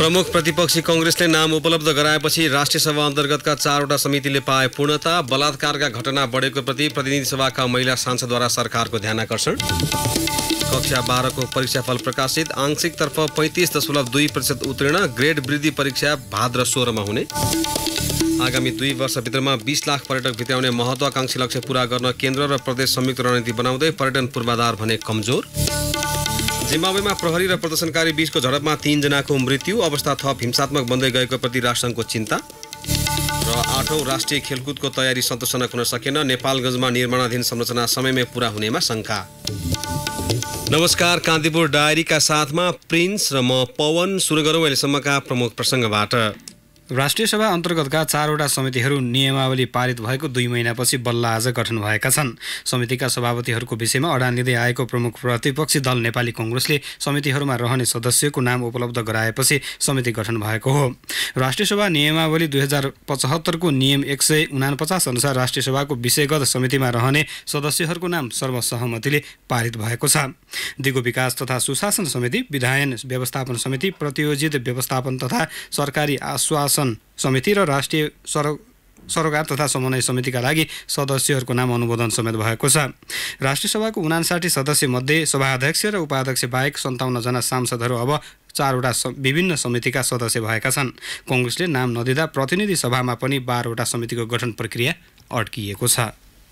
प्रमुख प्रतिपक्षी कांग्रेसले नाम उपलब्ध गराएपछि राष्ट्रिय सभा अन्तर्गतका 4वटा समितिले पाए पूर्णता। बलात्कारका घटना बढेको प्रति प्रतिनिधि सभाका महिला सांसदद्वारा सरकारको ध्यानाकर्षण। कक्षा 12को परीक्षाफल प्रकाशित। आंशिकतर्फ 35.2% उत्तीर्ण। ग्रेड वृद्धि परीक्षा भाद्र 16मा हुने। आगामी 2 वर्षभित्रमा 20 लाख पर्यटक भित्राउने महत्वाकांक्षी लक्ष्य पूरा गर्न केन्द्र र प्रदेश संयुक्त रणनीति बनाउँदै पर्यटन पूर्वाधार भने कमजोर। जिम्बाब्वेमा प्रहरी र प्रदर्शनकारी बीचको झडपमा 3 जनाको मृत्यु। अवस्था थप हिंसात्मक बन्दै गएको प्रति राष्ट्रसङ्घको चिन्ता। र 8औं राष्ट्रिय खेलकुदको तयारी सन्तोषजनक हुन सकेन। नेपालगञ्जमा निर्माणाधीन संरचना समयमै पूरा हुनेमा शङ्का। नमस्कार, कान्तिपुर डायरीका साथमा प्रिन्स र म पवन। सुरु गरौँ अहिलेसम्मका प्रमुख प्रसङ्गबाट। राष्ट्रिय सभा अन्तर्गतका 4वटा समितिहरू नियमावली पारित भएको 2 महिनापछि बल्ल आज गठन भएका छन्। समितिका सभापतिहरूको विषयमा अडान लिँदै आएको प्रमुख प्रतिपक्षी दल नेपाली कांग्रेसले समितिहरूमा रहने सदस्यको नाम उपलब्ध गराएपछि समिति गठन भएको हो। राष्ट्रिय सभा नियमावली 2075 को नियम 149 अनुसार राष्ट्रिय सभाको विषयगत समितिमा रहने सदस्यहरूको नाम सर्वसहमतिले पारित भएको छ। दिगो विकास तथा सुशासन समिति, विधायन व्यवस्थापन समिति, प्रतियोजित व्यवस्थापन तथा सरकारी आश्वासन समिति र राष्ट्रिय सरोकार तथा समन्वय समितिका लागि सदस्यहरूको नाम अनुमोदन समेत भएको छ। राष्ट्रिय सभाको 59 सदस्य मध्ये सभाध्यक्ष र उपाध्यक्ष बाहेक 57 जना सांसदहरू अब 4वटा विभिन्न समितिका सदस्य भएका छन्। कांग्रेसले नाम नदिँदा प्रतिनिधि सभामा पनि 12वटा समितिको गठन प्रक्रिया अड्किएको छ।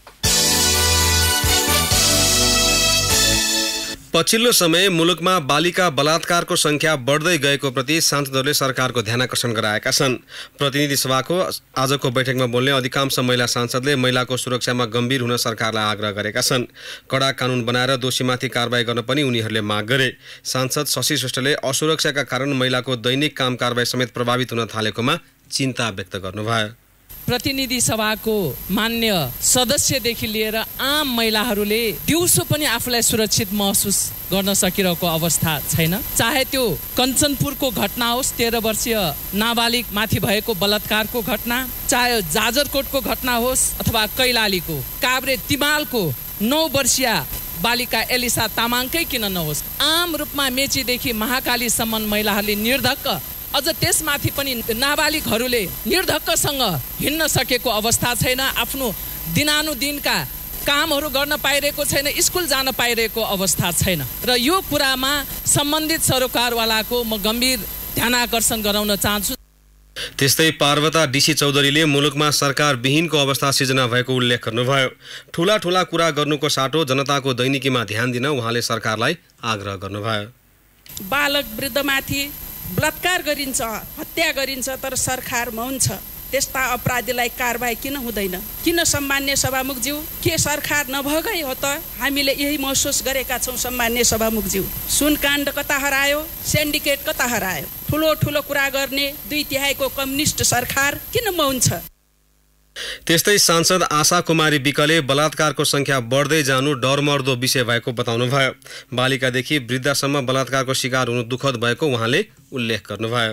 पछिल्लो समय मुलुकमा बालिका बलात्कारको संख्या बढ्दै गएको प्रति सांसदहरूले सरकारको ध्यानाकर्षण गराएका छन्। प्रतिनिधि सभाको आजको बैठकमा बोल्ने अधिकांश महिला सांसदले महिलाको सुरक्षामा गम्भीर हुन सरकारलाई आग्रह गरेका छन्। कडा कानुन बनाएर दोषीमाथि कारबाही गर्न पनि उनीहरूले माग गरे। सांसद शशि श्रेष्ठले असुरक्षाका कारण महिलाको दैनिक काम कारबाही समेत प्रभावित हुन थालेकोमा चिन्ता व्यक्त गर्नुभयो। प्रतिनिधि सभाको मान्य सदस्यदेखि लिएर आम महिलाहरूले दिउँसो पनि आफूलाई सुरक्षित महसुस गर्न सकिरहेको अवस्था छैन। चाहे त्यो कञ्चनपुरको घटना होस्, 13 वर्षीय नाबालिग माथि भएको बलात्कारको घटना, चाहे जाजरकोटको घटना होस् अथवा कैलालीको काभ्रे तिमालको 9 वर्षीय बालिका एलिसा तामाङकै किन नहोस्। आम रूपमा मेचीदेखि महाकालीसम्म महिलाहरूले निर्धक्क, अझ त्यसमाथि पनि नाबालिगहरूले निर्धक्कसँग हिँड्न सकेको अवस्था छैन। आफ्नो दिनानुदिनका कामहरू गर्न पाइरहेको छैन, स्कुल जान पाइरहेको अवस्था छैन। र यो कुरामा सम्बन्धित सरोकारवालाको म गम्भीर ध्यानाकर्षण गराउन चाहन्छु। त्यस्तै पार्वता डीसी चौधरीले मुलुकमा सरकार विहीनको अवस्था सिर्जना भएको उल्लेख गर्नुभयो। ठूला ठूला कुरा गर्नुको साटो जनताको दैनिकीमा ध्यान दिन उहाँले सरकारलाई आग्रह गर्नुभयो। बालक वृद्धमाथि बलात्कार गरिन्छ, हत्या गरिन्छ, तर सरकार मौन छ। त्यस्ता अपराधीलाई कारबाही किन हुँदैन? किन सम्मान्य सभामुखज्यू, के सरकार नभएकै हो त? हामीले यही महसुस गरेका छौँ। सम्मान्य सभामुखज्यू, सुनकाण्ड कता हरायो, सिन्डिकेट कता हरायो? ठुलो ठुलो कुरा गर्ने 2/3 कम्युनिस्ट सरकार किन मौन छ? त्यस्तै सांसद आशा कुमारी विकले बलात्कारको संख्या बढ्दै जानु डरमर्दो विषय भएको बताउनुभयो। बालिकादेखि वृद्धसम्म बलात्कारको शिकार हुनु दुःखद भएको उहाँले उल्लेख गर्नुभयो।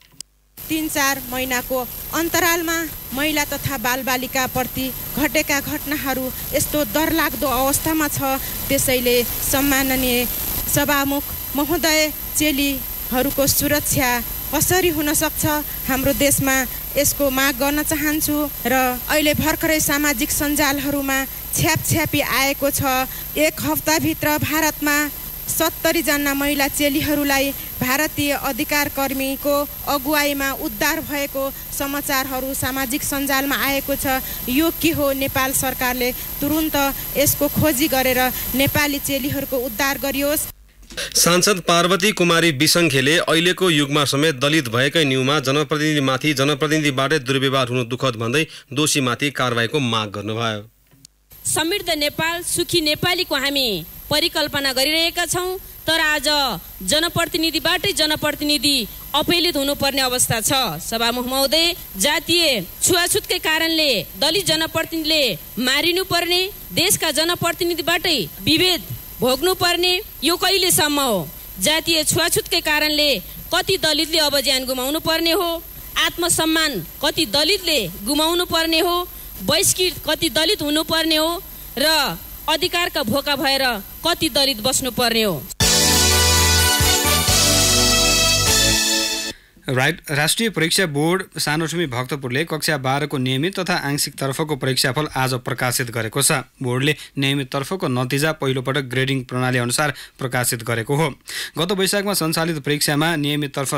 3-4 महिनाको अन्तरालमा महिला तथा बालबालिका प्रति घटेका घटनाहरू यस्तो डरलाग्दो अवस्थामा छ। त्यसैले सम्माननीय सभामुख महोदय, चेलीहरूको सुरक्षा कसरी हुन सक्छ हाम्रो देशमा, यसको माग गर्न चाहन्छु। र अहिले भर्खरै सामाजिक सञ्जालहरूमा छ्यापछ्यापी आएको छ। 1 हप्ताभित्र भारतमा 70 जना महिला चेलीहरूलाई भारतीय अधिकार कर्मीको अगुवाईमा उद्धार भएको समाचारहरू सामाजिक सञ्जालमा आएको छ। यो के हो? नेपाल सरकारले तुरुन्त यसको खोजी गरेर नेपाली चेलीहरूको उद्धार गरियोस्। सांसद पार्वती कुमारी बिसङ्खेले अहिलेको युगमा समेत दलित भएकै न्युमा जनप्रतिनिधिमाथि जनप्रतिनिधिबाटै दुर्व्यवहार हुनु दुःखद भन्दै दोषीमाथि कारबाहीको माग गर्नुभयो। समृद्ध नेपाल, सुखी नेपालीको हामी परिकल्पना गरिरहेका छौँ, तर आज जनप्रतिनिधिबाटै जनप्रतिनिधि अपहेलित हुनुपर्ने अवस्था छ। सभामुख महोदय, जातीय छुवाछुतकै कारणले दलित जनप्रतिनिधिले मारिनुपर्ने, देशका जनप्रतिनिधिबाटै विभेद भोग्नुपर्ने, यो कहिलेसम्म हो? जातीय छुवाछुतकै कारणले कति दलितले अब ज्यान गुमाउनु पर्ने हो, आत्मसम्मान कति दलितले गुमाउनु पर्ने हो, बहिष्कृत कति दलित हुनुपर्ने हो र अधिकारका भोका भएर कति दलित बस्नुपर्ने हो। राष्ट्रिय परीक्षा बोर्ड सानोठुमी भक्तपुरले कक्षा 12 को नियमित तथा आंशिक तर्फको परीक्षाफल आज प्रकाशित गरेको छ। बोर्डले नियमित तर्फको नतिजा पहिलोपटक ग्रेडिङ प्रणाली अनुसार प्रकाशित गरेको हो। गत वैशाखमा सञ्चालित परीक्षामा नियमित तर्फ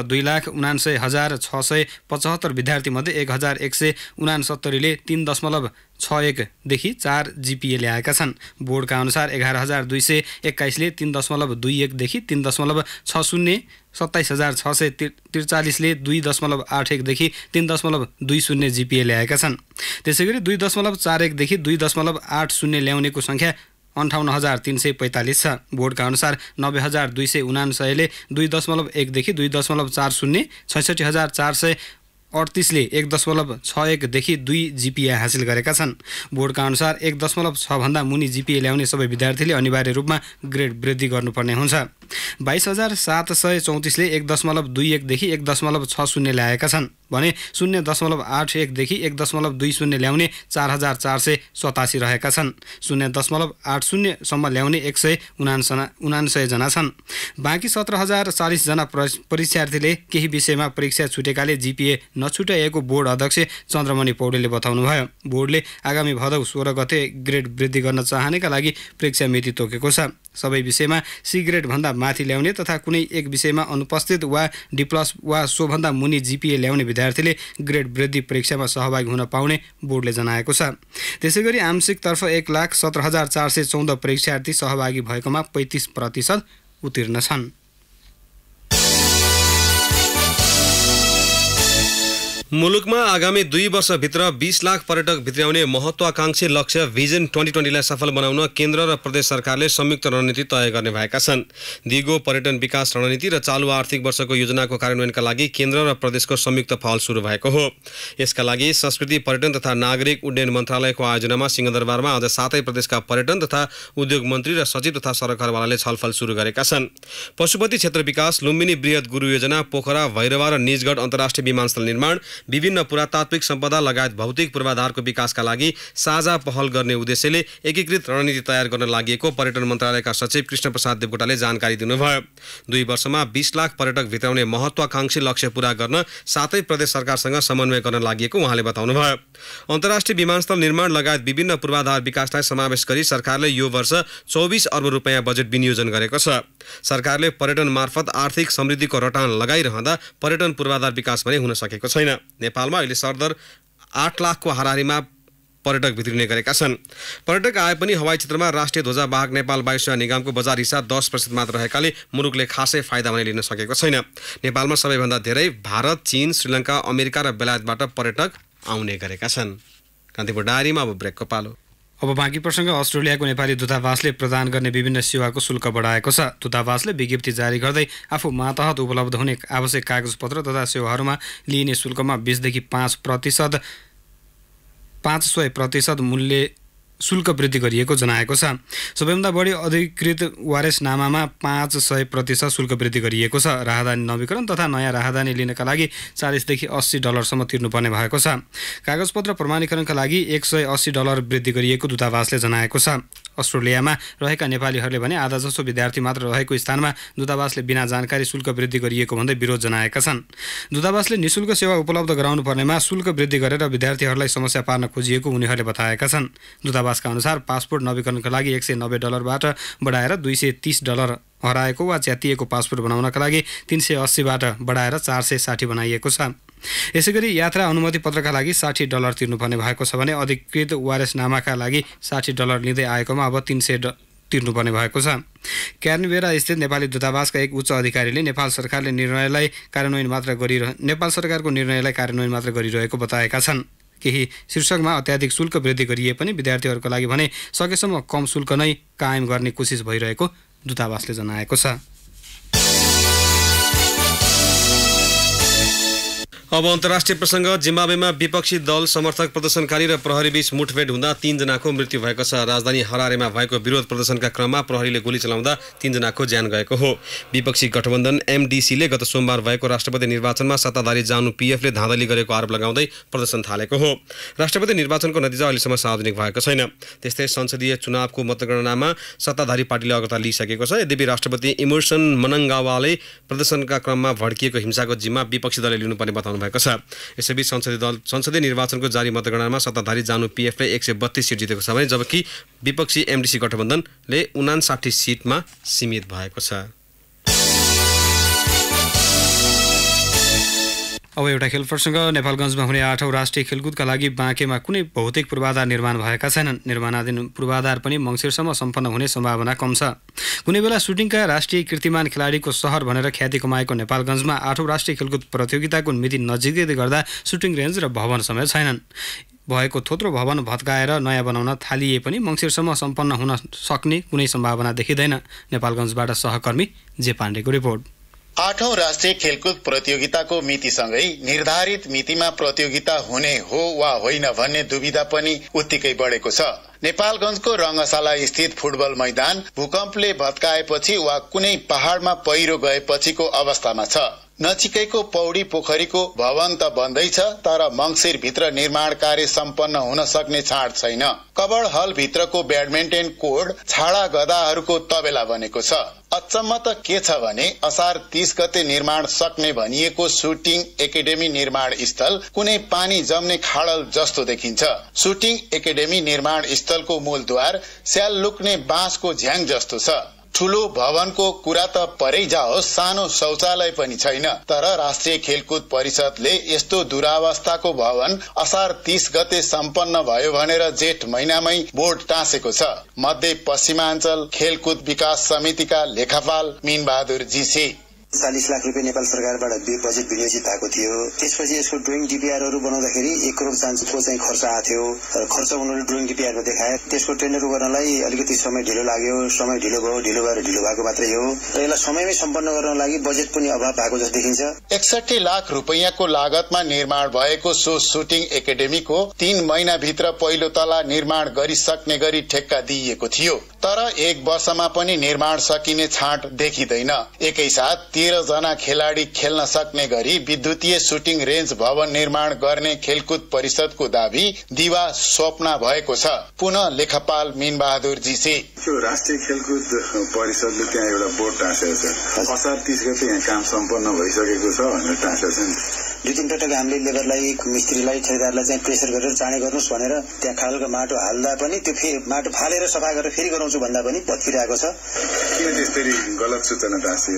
2,79,675 विद्यार्थीमध्ये 1,169ले 3.61 देखि 4 GPA ल्याएका छन्। बोर्डका अनुसार 11,221ले 3.21 देखि 3.60, 27,643ले 2.81 देखि 3.20 GPA ल्याएका छन्। त्यसैगरी 2.41 देखि 2.80 ल्याउनेको सङ्ख्या 58,345 छ। बोर्डका अनुसार 90,279ले 2.1 देखि 2.40, 66,438ले 1.61 देखि 2 GPA हासिल गरेका छन्। बोर्डका अनुसार 1.6 भन्दा मुनि GPA ल्याउने सबै विद्यार्थीले अनिवार्य रूपमा ग्रेड वृद्धि गर्नुपर्ने हुन्छ। 22,734ले 1.21 देखि 1.60 ल्याएका छन् भने 0.81 देखि 1.20 ल्याउने 4,487 रहेका छन्। 0.80 सम्म ल्याउने 199 जना छन्। बाँकी 17,040 जना परीक्षार्थीले केही विषयमा परीक्षा छुटेकाले GPA नछुटाएको बोर्ड अध्यक्ष चन्द्रमणि पौडेलले बताउनुभयो। बोर्डले आगामी भदौ 16 गते ग्रेड वृद्धि गर्न चाहनेका लागि परीक्षा मिति तोकेको छ। सबै विषयमा C ग्रेड भन्दा माथि ल्याउने तथा कुनै एक विषयमा अनुपस्थित वा D+ वा सोभन्दा मुनि GPA ल्याउने विद्यार्थीले ग्रेड वृद्धि परीक्षामा सहभागी हुन पाउने बोर्डले जनाएको छ। त्यसैगरी आंशिकतर्फ 1,17,414 परीक्षार्थी सहभागी भएकोमा 35% उत्तीर्ण छन्। मुलुकमा आगामी 2 वर्षभित्र 20 लाख पर्यटक भित्र्याउने महत्त्वाकांक्षी लक्ष्य भिजन 2020लाई सफल बनाउन केन्द्र र प्रदेश सरकारले संयुक्त रणनीति तय गर्ने भएका छन्। दिगो पर्यटन विकास रणनीति र चालु आर्थिक वर्षको योजनाको कार्यान्वयनका लागि केन्द्र र प्रदेशको संयुक्त पहल सुरु भएको हो। यसका लागि संस्कृति, पर्यटन तथा नागरिक उड्डयन मन्त्रालयको आयोजनामा सिंहदरबारमा आज 7 प्रदेशका पर्यटन तथा उद्योग मन्त्री र सचिव तथा सरकारवालाले छलफल सुरु गरेका छन्। पशुपति क्षेत्र विकास, लुम्बिनी बृहत गुरु योजना, पोखरा, भैरवा र निजगढ अन्तर्राष्ट्रिय विमानस्थल निर्माण, विभिन्न पुरातात्विक सम्पदा लगायत भौतिक पूर्वाधारको विकासका लागि साझा पहल गर्ने उद्देश्यले एकीकृत रणनीति तयार गर्न लागि पर्यटन मन्त्रालयका सचिव कृष्ण प्रसाद देवकोटाले जानकारी दिनुभयो। 2 वर्षमा 20 लाख पर्यटक भित्राउने महत्त्वाकांक्षी लक्ष्य पूरा गर्न 7 प्रदेश सरकारसँग समन्वय गर्न लागि उहाँले बताउनुभयो। अन्तर्राष्ट्रिय विमानस्थल निर्माण लगायत विभिन्न पूर्वाधार विकासलाई समावेश गरी सरकारले यो वर्ष 24 अर्ब रुपैयाँ बजेट विनियोजन गरेको छ। सरकारले पर्यटन मार्फत आर्थिक समृद्धिको रटान लगाइरहँदा पर्यटन पूर्वाधार विकास भने हुन सकेको छैन। नेपालमा अहिले सरदर 8 लाखको हाराहारीमा पर्यटक भित्रिने गरेका छन्। पर्यटक आए पनि हवाई क्षेत्रमा राष्ट्रिय ध्वजावाहक नेपाल वायुसेवा निगमको बजार हिस्सा 10% मात्र रहेकाले मुलुकले खासै फाइदा भने लिन सकेको छैन। नेपालमा सबैभन्दा धेरै भारत, चीन, श्रीलङ्का, अमेरिका र बेलायतबाट पर्यटक आउने गरेका छन्। कान्तिपुर डायरीमा अब ब्रेकको पालो। अब बाँकी प्रसङ्ग। अस्ट्रेलियाको नेपाली दूतावासले प्रदान गर्ने विभिन्न सेवाको शुल्क बढाएको छ। दूतावासले विज्ञप्ति जारी गर्दै आफू मातहत उपलब्ध हुने आवश्यक कागजपत्र तथा सेवाहरूमा लिइने शुल्कमा 20 देखि 500% मूल्य शुल्क वृद्धि गरिएको जनाएको छ। सबैभन्दा बढी अधिकृत वारेसनामामा 500% शुल्क वृद्धि गरिएको छ। राहदानी नवीकरण तथा नयाँ राहदानी लिनका लागि $40 देखि $80 तिर्नुपर्ने भएको छ। कागजपत्र प्रमाणीकरणका लागि $180 वृद्धि गरिएको दूतावासले जनाएको छ। अस्ट्रेलियामा रहेका नेपालीहरूले भने आधाजसो विद्यार्थी मात्र रहेको स्थानमा दूतावासले बिना जानकारी शुल्क वृद्धि गरिएको भन्दै विरोध जनाएका छन्। दूतावासले निःशुल्क सेवा उपलब्ध गराउनु पर्नेमा शुल्क वृद्धि गरेर विद्यार्थीहरूलाई समस्या पार्न खोजिएको उनीहरूले बताएका छन्। दूतावासका अनुसार पासपोर्ट नवीकरणका लागि $190बाट बढाएर $230 हराएको वा च्यातिएको पासपोर्ट बनाउनका लागि $380बाट बढाएर $460 बनाइएको छ। यसैगरी यात्रा अनुमति पत्रका लागि $60 तिर्नुपर्ने भएको छ भने अधिकृत वारेसनामाका लागि $60 लिँदै आएकोमा अब $300 तिर्नुपर्ने भएको छ। क्यानबेरा स्थित नेपाली दूतावासका एक उच्च अधिकारीले नेपाल सरकारको निर्णयलाई कार्यान्वयन मात्र गरिरहेको बताएका छन्। केही शीर्षकमा अत्याधिक शुल्क वृद्धि गरिए पनि विद्यार्थीहरूका लागि भने सकेसम्म कम शुल्क नै कायम गर्ने कोसिस भइरहेको दूतावासले जनाएको छ। अब अन्तर्राष्ट्रिय प्रसङ्ग। जिम्बाब्वेमा विपक्षी दल समर्थक प्रदर्शनकारी र प्रहरीबीच मुठभेड हुँदा 3 जनाको मृत्यु भएको छ। राजधानी हरारेमा भएको विरोध प्रदर्शनका क्रममा प्रहरीले गोली चलाउँदा 3 जनाको ज्यान गएको हो। विपक्षी गठबन्धन MDCले गत सोमबार भएको राष्ट्रपति निर्वाचनमा सत्ताधारी ZANU-PF ले धाँधली गरेको आरोप लगाउँदै प्रदर्शन थालेको हो। राष्ट्रपति निर्वाचनको नतिजा अहिलेसम्म सार्वजनिक भएको छैन। त्यस्तै संसदीय चुनावको मतगणनामा सत्ताधारी पार्टीले अग्रता लिइसकेको छ। यद्यपि राष्ट्रपति इमर्सन मनङ्गावाले प्रदर्शनका क्रममा भड्किएको हिंसाको जिम्मा विपक्षी दलले लिनुपर्ने बताउनु भएको छ। यसैबीच संसदीय निर्वाचनको जारी मतगणनामा सत्ताधारी ZANU-PF ले 132 सिट जितेको छ भने जबकि विपक्षी MDC गठबन्धनले 59 सिटमा सीमित भएको छ। अब एउटा खेल प्रसङ्ग। नेपालगञ्जमा हुने 8औं राष्ट्रिय खेलकुदका लागि बाँकेमा कुनै भौतिक पूर्वाधार निर्माण भएका छैनन्। निर्माणाधीन पूर्वाधार पनि मङ्सिरसम्म सम्पन्न हुने सम्भावना कम छ। कुनै बेला सुटिङका राष्ट्रिय कीर्तिमान खेलाडीको सहर भनेर ख्याति कमाएको नेपालगञ्जमा 8औं राष्ट्रिय खेलकुद प्रतियोगिताको मिति नजिकै गर्दा सुटिङ रेन्ज र भवन समेत छैनन्। भएको थोत्रो भवन भत्काएर नयाँ बनाउन थालिए पनि मङ्सिरसम्म सम्पन्न हुन सक्ने कुनै सम्भावना देखिँदैन। नेपालगञ्जबाट सहकर्मी जे पाण्डेको रिपोर्ट। 8औं राष्ट्रिय खेलकुद प्रतियोगिताको मितिसँगै निर्धारित मितिमा प्रतियोगिता हुने हो वा होइन भन्ने दुविधा पनि उत्तिकै बढेको छ। नेपालगञ्जको रङ्गशाला स्थित फुटबल मैदान भूकम्पले भत्काएपछि वा कुनै पहाडमा पहिरो गएपछिको अवस्थामा छ। नजिकैको पौडी पोखरीको भवन त बन्दैछ, तर मङ्सिर भित्र निर्माण कार्य सम्पन्न हुन सक्ने छाड छैन। कबड हल भित्रको ब्याडमिन्टन कोर्ट छाडा गदाहरूको तबेला बनेको छ। अचम्म त के छ भने असार 30 गते निर्माण सक्ने भनिएको सुटिङ एकाडेमी निर्माण स्थल कुनै पानी जम्ने खाडल जस्तो देखिन्छ। सुटिङ एकाडेमी निर्माण स्थलको मूलद्वार स्याल लुक्ने बाँसको झ्याङ जस्तो छ। ठूलो भवनको कुरा त परै जाओस्, सानो शौचालय पनि छैन। तर राष्ट्रिय खेलकुद परिषदले यस्तो दुरावस्थाको भवन असार 30 गते सम्पन्न भयो भनेर जेठ महिनामै बोर्ड टाँसेको छ। मध्य पश्चिमाञ्चल खेलकुद विकास समितिका लेखापाल मीनबहादुर जीसी 40 लाख रुपियाँ नेपाल सरकारबाट बजेट विनियोजित भएको थियो। त्यसपछि यसको ड्रोइङ डिपिआरहरू बनाउँदाखेरि 1 करोड चान्सको चाहिँ खर्च आएको थियो। तर खर्च उनीहरूले ड्रोइङ डिपिआरमा देखाए। त्यसको टेन्डर गर्नलाई अलिकति समय ढिलो लाग्यो। समय ढिलो भयो, ढिलो भएर ढिलो भएको मात्रै हो। र यसलाई समयमै सम्पन्न गर्न लागि बजेट पनि अभाव भएको जस्तो देखिन्छ। 61 लाख रुपियाँको लागतमा निर्माण भएको सो सुटिङ एकाडेमीको 3 महिनाभित्र पहिलो तला निर्माण गरिसक्ने गरी ठेक्का दिइएको थियो। तर 1 वर्षमा पनि निर्माण सकिने छाँट देखिँदैन। एकैसाथ 13 जना खेलाडी खेल्न सक्ने गरी विद्युतीय सुटिङ रेन्ज भवन निर्माण गर्ने खेलकुद परिषदको दावी दिवा स्वप्न भएको छ। पुनः लेखापाल मीनबहादुर जीसी राष्ट्रिय खेलकुद परिषदले त्यहाँ एउटा बोर्ड टाँसेको छ। असार 30 गते यहाँ काम सम्पन्न भइसकेको छ भनेर टाँसेको छ नि। 2-3 पटक हामीले लेबरलाई, मिस्त्रीलाई, ठेकेदारलाई चाहिँ प्रेसर गरेर चाँडै गर्नुहोस् भनेर त्यहाँ खालको माटो हाल्दा पनि त्यो फेरि माटो फालेर सफा गरेर फेरि गराउँछु भन्दा पनि भत्किरहेको छ। किन त्यसरी गलत सूचना टाँसियो?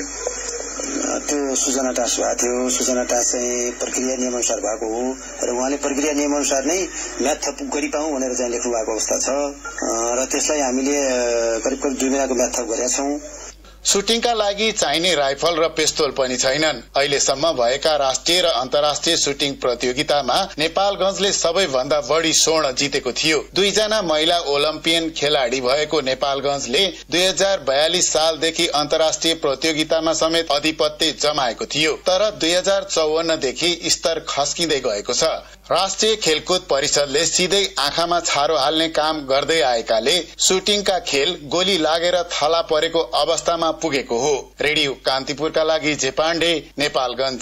त्यो सूचना टाँस भएको थियो। सूचना टाँस चाहिँ प्रक्रिया नियमअनुसार भएको हो र उहाँले प्रक्रिया नियमअनुसार नै म्याथ थप गरिपाउँ भनेर चाहिँ लेख्नु भएको अवस्था छ र त्यसलाई हामीले करिब 2 महिनाको म्याथ थप गरेका छौँ। सुटिङका लागि चाहिने राइफल र पिस्तोल पनि छैनन्। अहिलेसम्म भएका राष्ट्रिय र अन्तर्राष्ट्रिय सुटिङ प्रतियोगितामा नेपालगञ्जले सबैभन्दा बढी स्वर्ण जितेको थियो। 2 जना महिला ओलम्पियन खेलाडी भएको नेपालगञ्जले 2042 सालदेखि अन्तर्राष्ट्रिय प्रतियोगितामा समेत आधिपत्य जमाएको थियो। तर 2054 देखि स्तर खस्किँदै गएको छ। राष्ट्रिय खेलकुद परिषदले सिधै आँखामा छारो हाल्ने काम गर्दै आएकाले सुटिङका खेल गोली लागेर थला परेको अवस्थामा पुगेको हो। रेडियो कान्तिपुरका लागि जे पाण्डे, नेपालगञ्ज।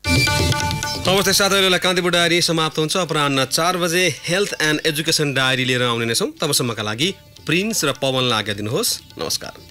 अवस्था साथ कान्तिपुर डायरी समाप्त हुन्छ। अपराह्न 4 बजे हेल्थ एन्ड एजुकेसन डायरी लिएर आउने नै छौँ। तबसम्मका लागि प्रिन्स र पवनलाई आज्ञा दिनुहोस्। नमस्कार।